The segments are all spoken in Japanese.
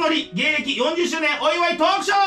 ノリ芸歴40周年お祝いトークショー。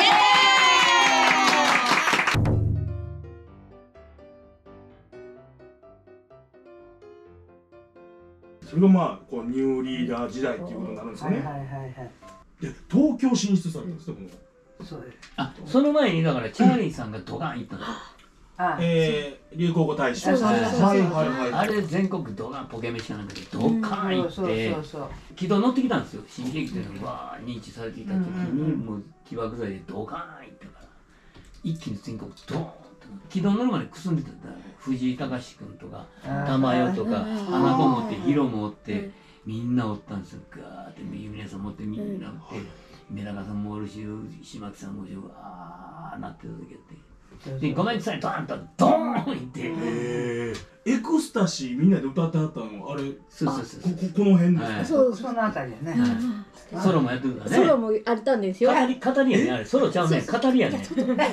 それがまあこうニューリーダー時代っていうことになるんですよね。で東京進出されたんですね、この。 そうです。 あ、その前にだからチャーリーさんがドカン行ったの。 流行語大賞。 あれ全国ドカンポケメシかなんかでドカン行って軌道乗ってきたんですよ。新喜劇というのがわー認知されていた時にもう起爆剤でドカン行ったから一気に全国ドーンと軌道乗るまでくすんでたんだ。藤井隆君とか玉代とか花子持ってヒロもおってみんなおったんですよ。ガーって皆さん持ってみんなおって目長さんもおるし島木さんもおるしわーなってた時やって。でごめんなさいドーンとドーンいってエクスタシーみんなで歌ってはったのあれそうこの辺ですか。 そのあたりやね。 ソロもやってるからね。 ソロもあったんですよ。 語りやねあれ。ソロちゃうね。語りやね。 ソロう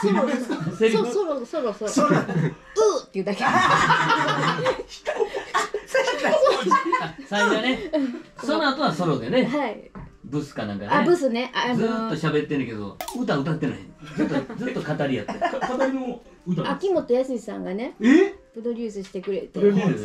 っていうだけ。 最初はね。その後はソロでね。 はい。 ブスかなんかね。 あ、ブスね。 ずっと喋ってんねんけど歌ってない。ずっと語りやって。 語りの歌。 秋元康さんがね。プロデュースしてくれて。 プロデュ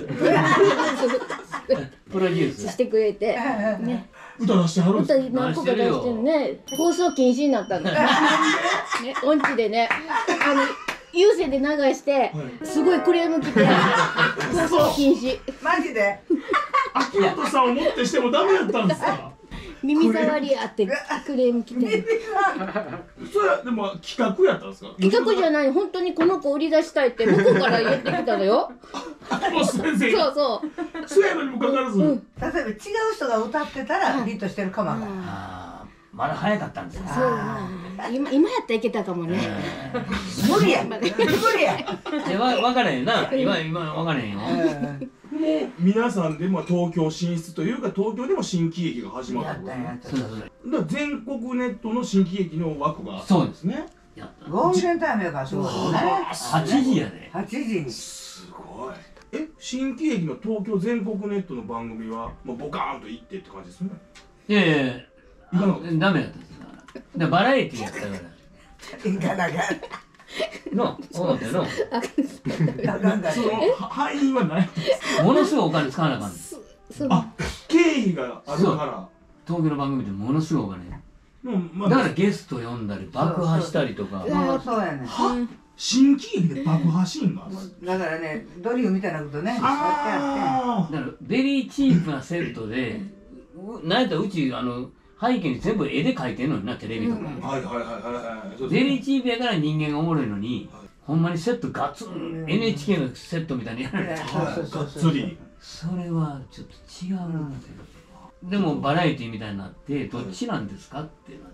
ースしてくれて。ね。 歌出してはるんですか。 歌何個か出してるね。放送禁止になったの。ね、音痴でね。有線で流してすごいクレーム来て放送禁止。 マジで。 秋元さんをもってしてもダメだったんですか。 耳障りやってクレーム来て。 それはでも企画やったんですか。 企画じゃない、本当にこの子売り出したいって向こうから言ってきたのよ。 先生。そうそう。 そうやのにもかかわらず。例えば違う人が歌ってたらヒットしてるかもわからない。 まだ早かったんですよ。 そう。今やったらいけたかもね。 無理や。無理や。 分からへんな。今分からへんよ。 皆さんで東京進出というか東京でも新喜劇が始まったんですね。だから全国ネットの新喜劇の枠がそうですね。 ゴールデンタイムやからすごいね。 8時やで。 8時に。 すごい。新喜劇の東京全国ネットの番組はもうボカーンと行ってって感じですね。 いやいやダメだったんですよ。バラエティーやったから。 いかなか。 の、そうだよの。 その敗因はないんですか。 ものすごいお金使わなあかん。 あ、経費があるから。 東京の番組でものすごいお金。だからゲスト呼んだり爆破したりとか。 そうやね。 新喜劇で爆破シーンが。 だからね、ドリフみたいなことね。だからベリーチープなセットで、なんやったらうち背景に全部絵で描いてんのにな、テレビとか。ベリーチープやから人間がおもろいのに、ほんまにセットガツン NHK のセットみたいにやられて、それはちょっと違うんですよ。でもバラエティーみたいになってどっちなんですかってなって。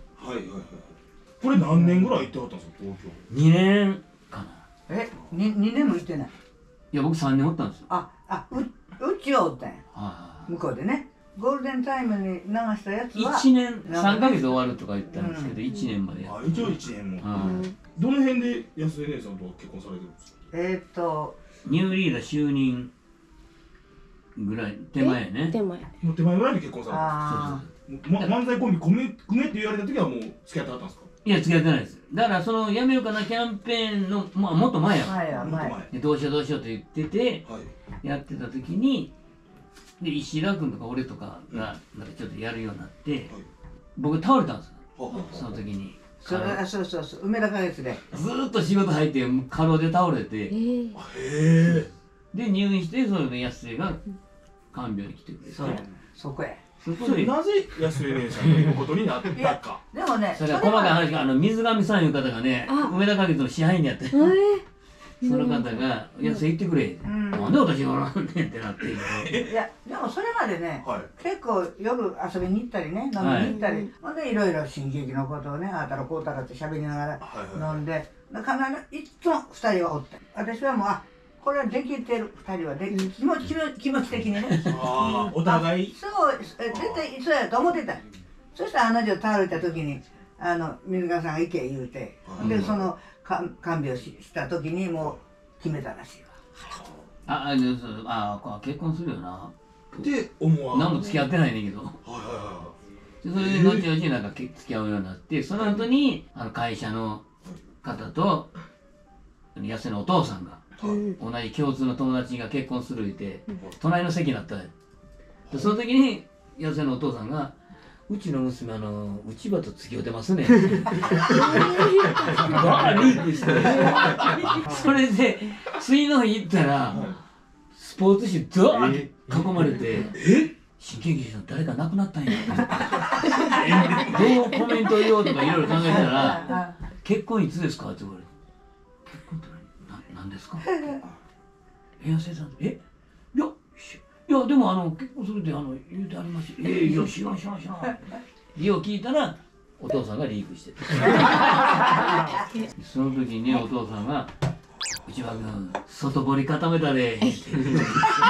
これ何年ぐらい行ってはったんですか、東京。 2年かな。 2年も行ってない。 いや僕3年おったんですよ。 うちはおったんや、向こうでね。ゴールデンタイムに流したやつは 1年3ヶ月終わるとか言ったんですけど、1年までやって。 一応1年も。どの辺で安江姉さんと結婚されてるんですか。 ニューリーダー就任ぐらい手前やね。 手前ぐらいで結婚されてる。漫才コンビ組めって言われた時はもう付き合ってはったんですか。 いや付き合ってないです。だからそのやめようかなキャンペーンのもっと前や。どうしようどうしようと言っててやってた時に。で石田君とか俺とかがなんかちょっとやるようになって、僕倒れたんですよ、その時に。 そう梅田花月でずーっと仕事入って過労で倒れて、で入院して、それで安江が看病に来てくれて、 そこへ。 なぜ安江姉さんがいることになったか。 でもね、 それは細かい話が水上さんいう方がね、梅田花月の支配人やって、その方が「安江行ってくれ」なんで私がおらんねんってなって。 いやでもそれまでね、結構夜遊びに行ったりね、飲みに行ったり、ほんでいろいろ新喜劇のことをね、あたらこうたらって喋りながら飲んで、必ずいつも2人はおって、私はもうこれはできてる、2人は気持ち的にね、 お互いそう絶対そうやと思ってた。そしたらあの女倒れた時に水川さんが行け言うて、でその看病した時にもう決めたらしいわ。 結婚するよなって思わん。 何も付き合ってないねんけど。 それで後々なんか付き合うようになって、その後に会社の方と安瀬のお父さんが同じ共通の友達が結婚する言って隣の席になったで、その時に安瀬のお父さんが「うちの娘内場と付き合ってますね」バーリークしてそれで次の日行ったらスポーツ紙ドーンって囲まれて「新喜劇の誰か亡くなったんや」どうコメント言おうとかいろいろ考えたら「結婚いつですか?」って言われて「結婚って何ですか?」安瀬さん「いやでも結婚するって言うてありますよ。いや知らん。理を聞いたらお父さんがリークしてた。その時にお父さんが「内場君外堀固めたで」ってそういう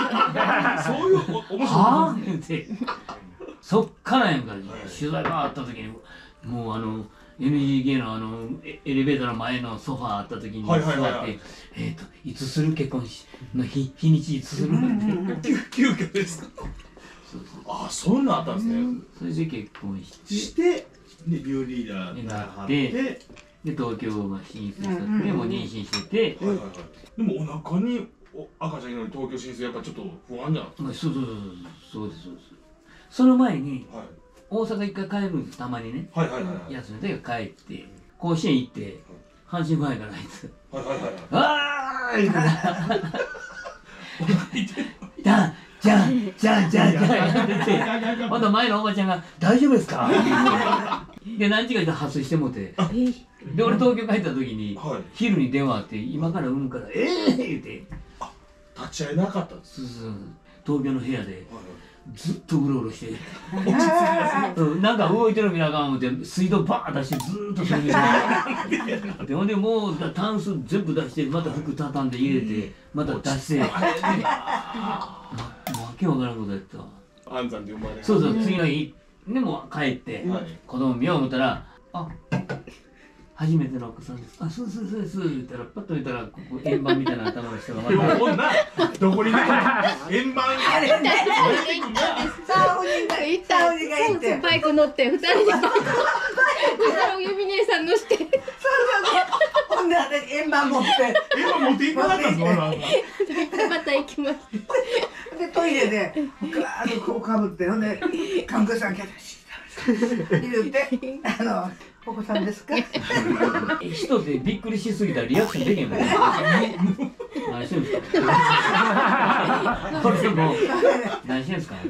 面白いはぁ言うてそっからやんか取材があった時にもうNGK のエレベーターの前のソファーあった時に座って「いつする結婚の日にちいつする?」って急遽ですか。ああ、そんなんあったんですね。 それで結婚してでニューリーダーになってで東京が進出したってもう妊娠してて、 でもお腹に赤ちゃんいるのに東京進出やっぱちょっと不安じゃん。 そうです。その前に大阪一回帰るんです、たまにね。休みで帰って甲子園行って阪神ファンやからあいつ「あーい!」ってじゃんやっててまた前のおばちゃんが「大丈夫ですか?」で何時かで発生してもてで俺東京帰った時に昼に電話あって「今から産むからええ!」言うて立ち会えなかったんです。 東京の部屋でずっとうろうろしてなんか動いてるみたいな感じで水道バーン出してずーっとそれ見てほんでもうタンス全部出してまた服畳んで入れてまた出してもうわけわからんことやったわ。 安産で生まれそう次の日でも帰って子供見よう思ったら「あ初めてのお子さんです。あ、そうです」言ったらパッと見たらここ円盤みたいな頭の人がまたどこにね円盤あれねサウジがいてバイク乗って2人で指姉さん乗してほんで私円盤持っていかなかったんですか。 また行きますでトイレでガーッとこうかぶってほんで看護師さん来て言うてお子さんですか人でびっくりしすぎたらリアクションできへんもん何してんすかこれでも何してんすか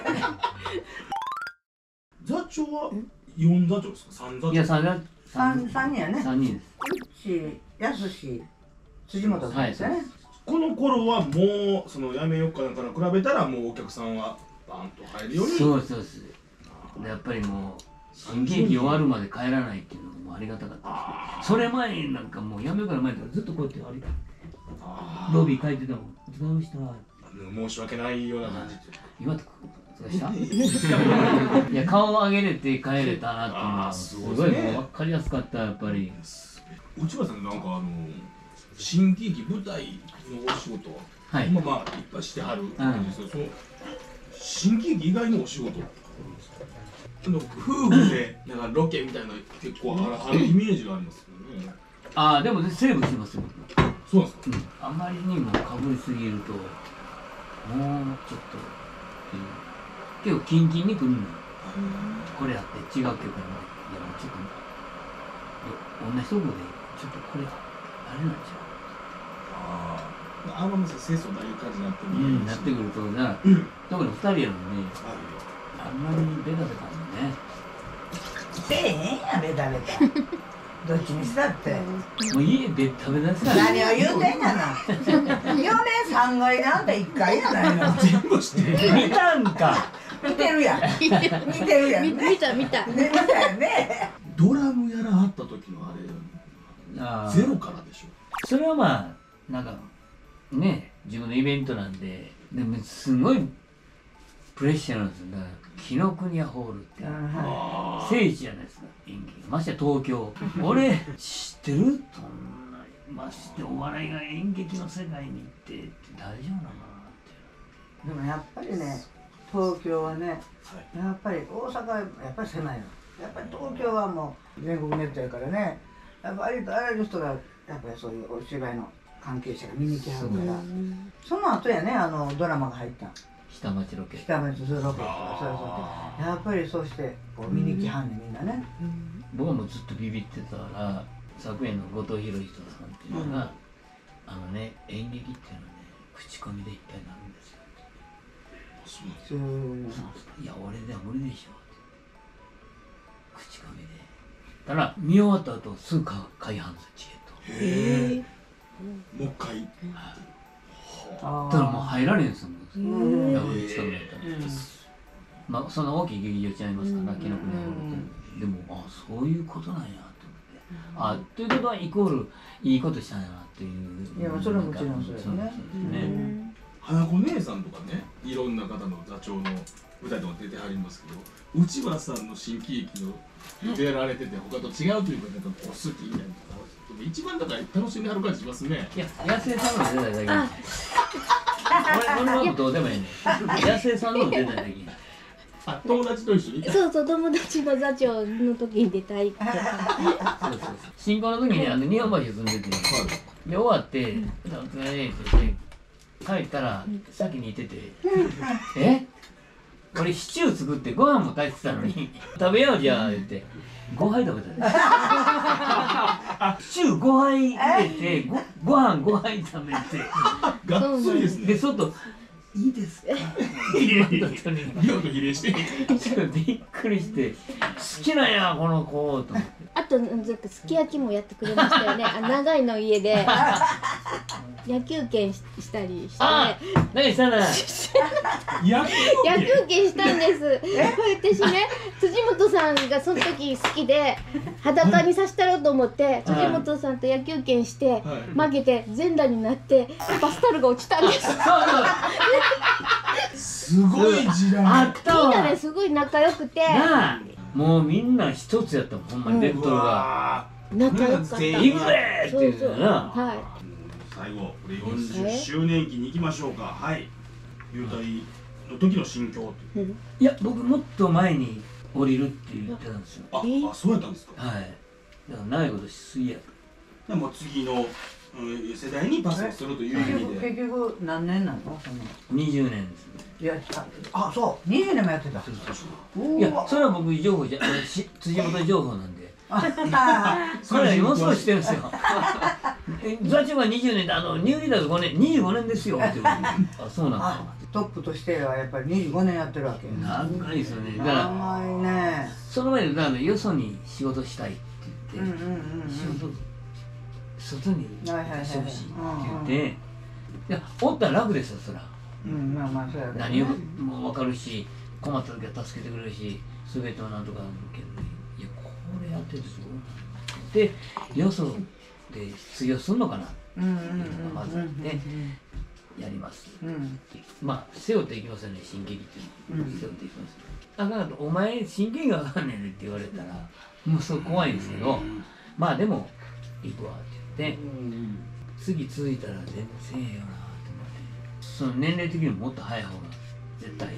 座長は4座長ですか3座長。 いや3 人やね。 3人です。 やすし辻本さんですよね。 この頃はもうそのやめようかなんかに比べたらもうお客さんはバーンと入るように。 そうですやっぱりもう新喜劇終わるまで帰らないっていうのがもうありがたかったです。それ前になんかもうやめようから前からずっとこうやって歩いてロビー書いてたもん。お疲れ様でした。 申し訳ないような感じで。 今とかしたいや顔を上げれて帰れたなっていうのはすごいもう分かりやすかったやっぱり。 内村さんなんか新喜劇舞台のお仕事はい今まあいっぱいしてはるんですけど、その新喜劇以外のお仕事夫婦でなんかロケみたいな結構あるイメージがありますよね。 ああでもセーブしますよ。 そうなんですか。 あんまりにもかぶりすぎるともうちょっと結構キンキンにくるの。これやって違う曲のいやもうちょっと同じとこでちょっとこれあれなんちゃう。 あんまり清楚ないう感じになってなってくるとな特に2人やのにねあんまりベタベタもねせえへんやベタベタどっちにしたってもう家ベタベタさ何を言うてんやな4年3階であんた1階やないの全部して見たんか見てるやん見てるやんね見た見たよねドラムやらはった時のあれゼロからでしょ。 それはまあなんかね自分のイベントなんででもすごいプレッシャーなんですよ。だから紀ノ国屋ホールって聖地じゃないですか演劇まして東京俺知ってるそんなましてお笑いが演劇の世界に行って大丈夫なのかなってでもやっぱりね東京はね、やっぱり大阪はやっぱり狭いの。やっぱり東京はもう全国ネットやからね、やっぱりあらゆる人がやっぱりそういうお芝居の関係者が見に来はるから、その後やね、ドラマが入った。 下町ロケ。 下町ロケとか、そうやっぱりそうしてこう見に来はんねん、みんなね。 僕もずっとビビってたら、昨年の後藤宏人さんっていうのが、演劇っていうのはね、口コミでいっぱいになるんですよ。いや、俺では無理でしょ。口コミで。ただ、見終わった後、すぐ買いはんですよ、チケット。 へえ。もう一回。 ただもう入られんすもん。近くにやったら。まあ、その大きい劇場違いますから、紀ノ国屋ホールって。でも、あ、そういうことなんやと思って。あ、ということはイコールいいことしたんやなっていう。 いや、それはもちろんそうですね。 花子姉さんとかね、いろんな方の座長の舞台とか出てはりますけど、内村さんの新喜劇の出られてて他と違うというか、なんかこう好きみたいな。一番だから楽しんではる感じしますね。 いや、野生さんの出ないだけ。俺はどうでもいいね。野生さんの出ないだけ。 あ、友達と一緒に。 そうそう、友達の座長の時に出たい。 そうそう。新婚の時に日本橋住んでて、で終わって「お疲れ」って言って帰ったら先にいてて「え俺シチュー作ってご飯も炊いてたのに食べようじゃあ」言って5杯食べたね。シチュー5杯入れてご飯5杯食べてがっつりですね。 で外いいですか量と比例してびっくりして好きなんやこの子と思って。 あとすき焼きもやってくれましたよね。長井の家で野球拳したりして、 何したんだ。 野球拳したんです。私ね、辻本さんがその時好きで裸にさせたろうと思って辻本さんと野球拳して負けて全裸になってバスタオルが落ちたんです。 すごい時代あったわ。 みんなですごい仲良くて、 もうみんな一つやったもん、ほんまにベクトルが仲良かった。 行くぜって言うのな。 最後これ40周年期に行きましょうか。はい、優待の時の心境って。 いや、僕もっと前に降りるって言ってたんですよ。 あ、そうやったんですか。 はい。だから長いことしすぎやと。 でも次の世代にパスをするという意味で。 結局何年なの ？20年ですね。 いや、あ、そう20年もやってた。 いや、それは僕情報じゃ辻本情報なんで。それはものすごいしてるんですよ。座長が20年でニューリーダーが5年25年ですよって言われて。あ、そうなんだ。 トップとしてはやっぱり25年やってるわけ。 長いですよね。だから長いね。 その前でだからよそに仕事したいって言って仕事外に出してほしいって言って、いやおったら楽ですよそら。 まあまあそうやけどね。 何も分かるし困った時は助けてくれるし全てはなんとかあるけど、いやこれやっててすごいなでよそで通用するのかなっていうのがまずあってやります。まあ背負っていきますよね、新喜劇っていうの背負っていきます。だからお前新喜劇が分かんねえねって言われたらもうそう怖いんですけど、まあでも行くわって言って次続いたら全然ええよな。その年齢的にももっと早い方が絶対いい。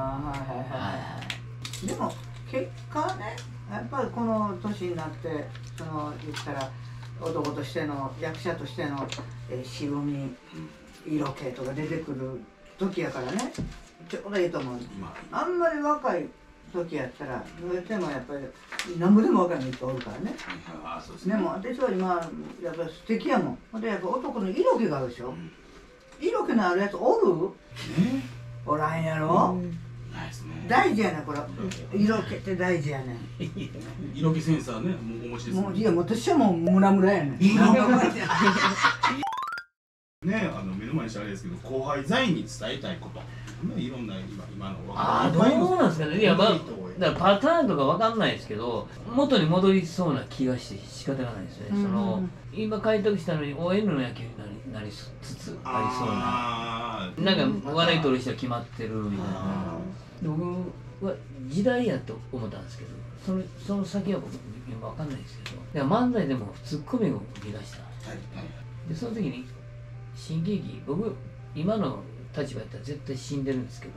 でも結果ね、やっぱりこの年になってその言ったら男としての役者としての渋み色気とか出てくる時やからね、ちょうどいいと思う。あんまり若い時やったらどうやってもやっぱり何ぼでも若い人おるからね。でも私は今やっぱり素敵やもん。でやっぱ男の色気があるでしょ。色気のあるやつおる？おらんやろ？大事やねん、これ。色気って大事やねん。 色気センサーね、もうお持ちですね。 いや、私はもうムラムラやねん。ね、 目の前にしたあれですけど、後輩座員に伝えたいこと。いろんな今のどうなんですかね。いや、まあ、だからパターンとかわかんないですけど、元に戻りそうな気がして仕方がないですね。その今開拓したのに ON の野球になりつつありそうな、なんか話題取る人は決まってるみたいな。僕は時代やと思ったんですけど、その先は僕今わかんないですけど、漫才でもツッコミを生み出した。でその時に新喜劇、僕今の立場やったら絶対死んでるんですけど、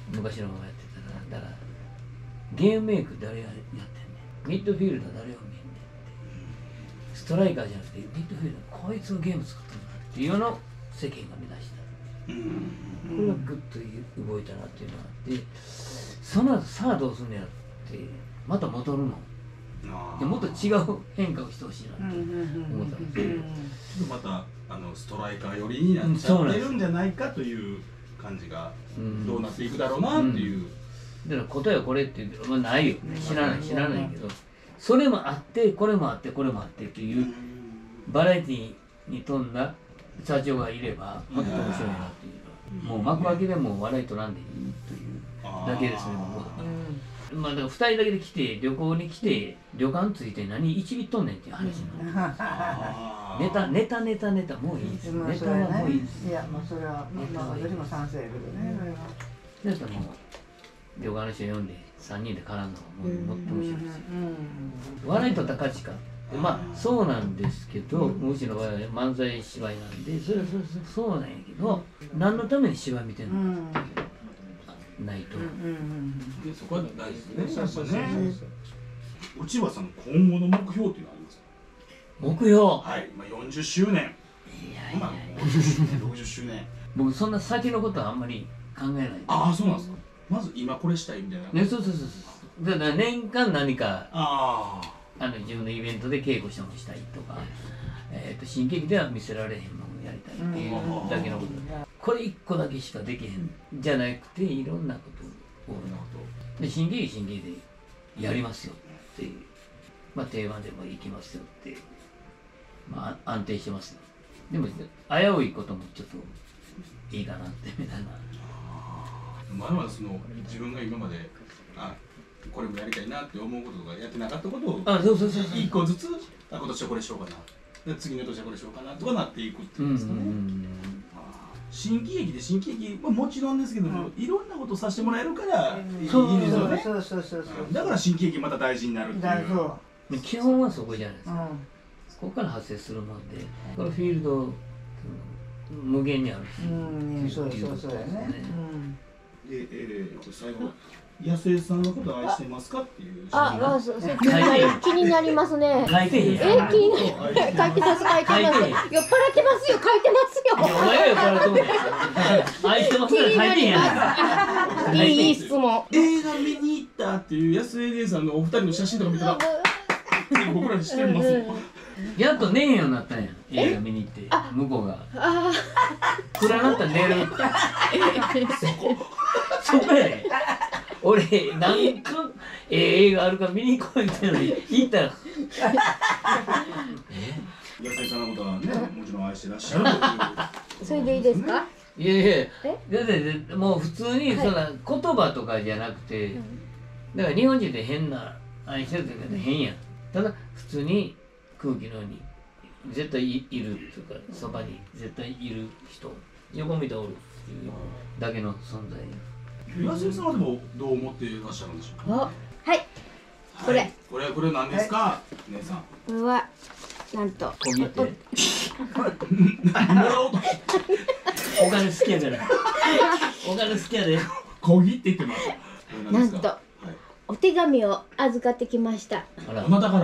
昔のままやってたら、だからゲームメイク誰がやってんねん、ミッドフィールダー誰が見んねんって、ストライカーじゃなくてミッドフィールダーこいつがゲーム作ってるんだっていうのを世間が目指した。これがグッと動いたなっていうのがあって、その後さあどうすんのやってまた戻るの。もっと違う変化をしてほしいなって思ったんですけど、 ちょっとまたストライカー寄りになっちゃってるんじゃないかという感じがどうなっていくだろうなっていう。 だから答えはこれっていうのはないよね、知らないけど、それもあってこれもあってこれもあってっていうバラエティに富んだ社長がいればもっと面白いなっていうのは、もう幕開けでも笑い取らんでいいというだけですね、僕は。まあだから2人だけで来て旅行に来て旅館ついて何1ビットんねんっていう話なの。ネタもういいです。ネタはもういいです。 いやもうそれは私も賛成やけどね。 だからもう旅館の人読んで3人で絡んだのがもっと面白いですよ。笑いとった価値観まあそうなんですけど、うちの場合は漫才芝居なんでそれはそうなんやけど、何のために芝居見てんのないと。 そこは大事ですね。内場さんの今後の目標っていうのはありますか？ 目標。 はい、まあ40周年。いや60周年。 僕そんな先のことはあんまり考えない。 ああ、そうなんですか。まず今これしたいみたいな。 ね、そう。だから年間何か自分のイベントで稽古したもしたいとか、新喜劇では見せられへんものをやりたいっていうだけのこと。これ1個だけしかできへんじゃなくていろんなことをで新喜劇でやりますよっていう、まあ定番でも行きますよって、まあ安定してますよ。でも危ういこともちょっといいかなってみたいな。 まだまだその自分が今までこれもやりたいなって思うこととかやってなかったことを1個ずつ今年はこれしようかな、次の年はこれしようかなとかなっていくっていうんですかね。新喜劇で新喜劇はもちろんですけども、いろんなことさせてもらえるからいいですよね。だから新喜劇また大事になるっていう。 基本はそこじゃないですか。ここから発生するもんで、このフィールド無限にあるし。 そうやね。 で、最後、安江さんのことを愛してますかっていう。 そう気になりますね。 書いてへん。 気になる。書いてます。酔っ払ってますよ。書いてますよ。 お前は酔っ払ってもね。愛してますね。書いてへん。 いい質問。 映画見に行ったっていう安江姉さんのお二人の写真とか見たら、僕ら知ってますよ。 やっと寝へんようになったんや。映画見に行って向こうが暗なったら寝る。そこやね。俺何か映画あるから見に行こうみたいなのに行ったら安江さんのことはね、もちろん愛してらっしゃるという。 それでいいですか？ いやだってもう普通にそんな言葉とかじゃなくて、だから日本人って変な愛してるって言うけど変やん。ただ普通に空気のように絶対いるっていうか、そばに絶対いる人、横見ておるっていうだけの存在。 安江さんはでもどう思っていらっしゃるんでしょうか？ はい、これ何ですか、姉さん。 これはなんと小切手。 もらおうと。 お金好きやから。お金好きやで。 小切手ってます。 なんとお手紙を預かってきました。 どなたから？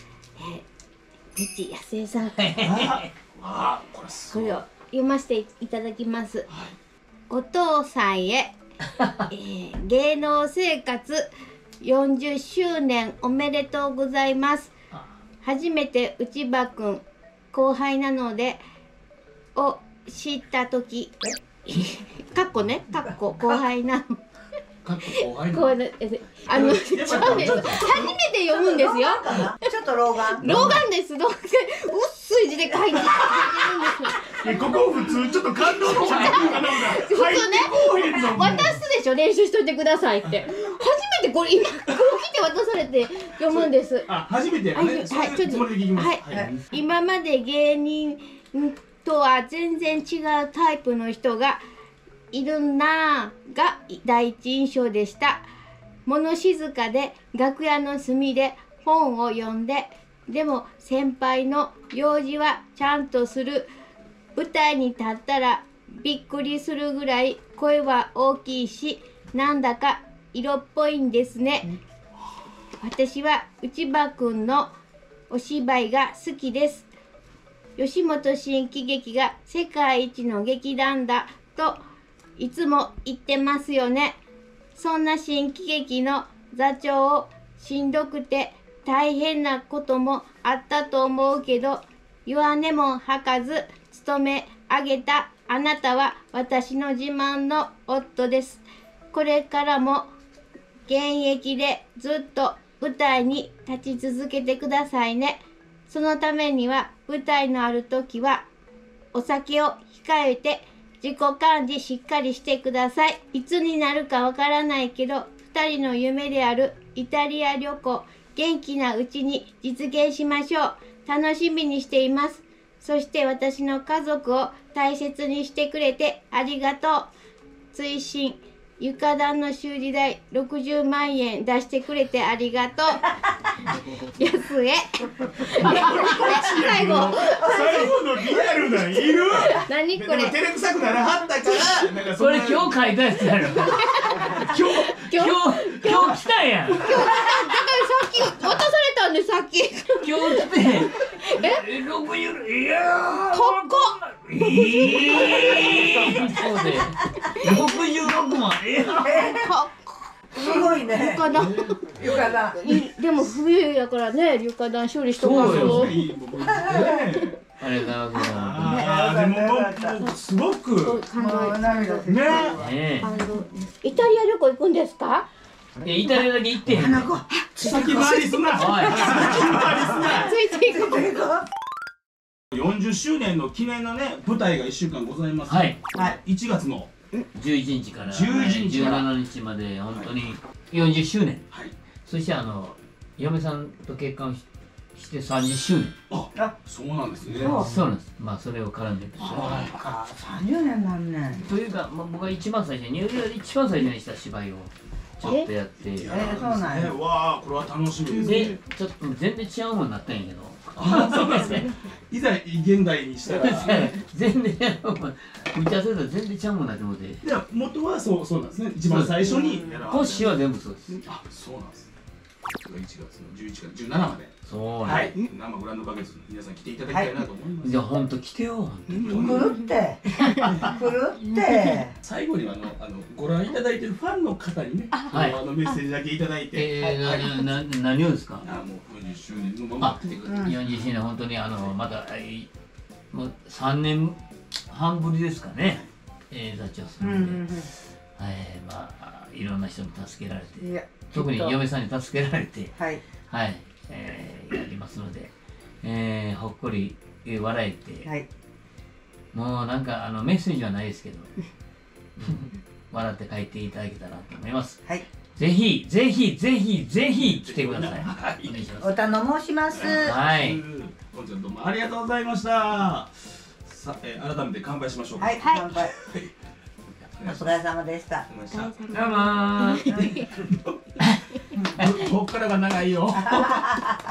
内安江さん。これを読ませていただきます。お父さんへ。芸能生活40周年おめでとうございます。初めて内場くん後輩なのでを知ったときかっこ後輩なの初めて読むんですよ。 ちょっと老眼です薄い字で書いてるんです。 ここ普通ちょっと感動の普通ね、渡すでしょ、練習しといてくださいって。初めてこれ今こう来て渡されて読むんです。 初めてね。 今まで芸人とは全然違うタイプの人がいるなぁが第一印象でした。物静かで楽屋の隅で本を読んで、でも先輩の用事はちゃんとする。舞台に立ったらびっくりするぐらい声は大きいし、 なんだか色っぽいんですね。私は内場くんのお芝居が好きです。吉本新喜劇が世界一の劇団だといつも言ってますよね。そんな新喜劇の座長をしんどくて大変なこともあったと思うけど、弱音も吐かず務め上げたあなたは私の自慢の夫です。これからも現役でずっと舞台に立ち続けてくださいね。そのためには舞台のある時はお酒を控えて自己管理しっかりしてください。いつになるかわからないけど、2人の夢であるイタリア旅行、元気なうちに実現しましょう。楽しみにしています。そして私の家族を大切にしてくれてありがとう。追伸床暖の修理代60万円出してくれてありがとう。安江。最後のリアルなんいる？ 何これ？ 照れくさくならはったから。 それ今日書いたやつやろ。今日来たやん。 だからさっき渡されたんでさっき。 今日来て。6ユーロ。いやー。 高っ。 そうで。66万。 すごいね。 床暖。 床暖。 でも冬やからね、床暖修理しとかそうよ。 ありがとうございます。でもすごくもう涙出てね。 イタリア旅行行くんですか？ イタリアだけ行ってへん。 先回りすな。 ついていこう。 40周年の記念のね舞台が1週間ございます。 はい。 1月の 11日から 11日から 17日まで本当に40周年。 はい。 そして嫁さんと結婚して30周年。 あ、そうなんですね。 そうなんです。まあそれを絡んでる。 30年なんね。 というか、僕が一番最初にニューヨークで一番最初にした芝居をちょっとやってそうなんや。 わあ、これは楽しみですでね。 ちょっと全然違うものになったんやけど。 そうですね。いざ現代にしたら。 全然打ち合わせたら全然違うものになって思って。 で元はそうなんですね。一番最初に講師は全部そうです。 あ、そうなんです。1月の11から17まで。 そうはい。生グランド花月皆さん来ていただきたいなと思います。 じゃあ本当来てよ。 来るって来るって最後にはご覧いただいてるファンの方にね、メッセージだけいただいて。 何をですか？ もう40周年のまま来てくれて。 40周年本当にまたもう3年半ぶりですかね。座長さんで、まあいろんな人に助けられて、特に嫁さんに助けられて、はいやりますので、ほっこり笑えて、もうなんかメッセージはないですけど、笑って帰っていただけたらと思います。ぜひぜひぜひぜひ来てください。 お頼申します。 はい。 本日はどうもありがとうございました。さあ、改めて乾杯しましょうか。 はい、乾杯。お疲れ様でした。 どうも。 こっからが長いよ。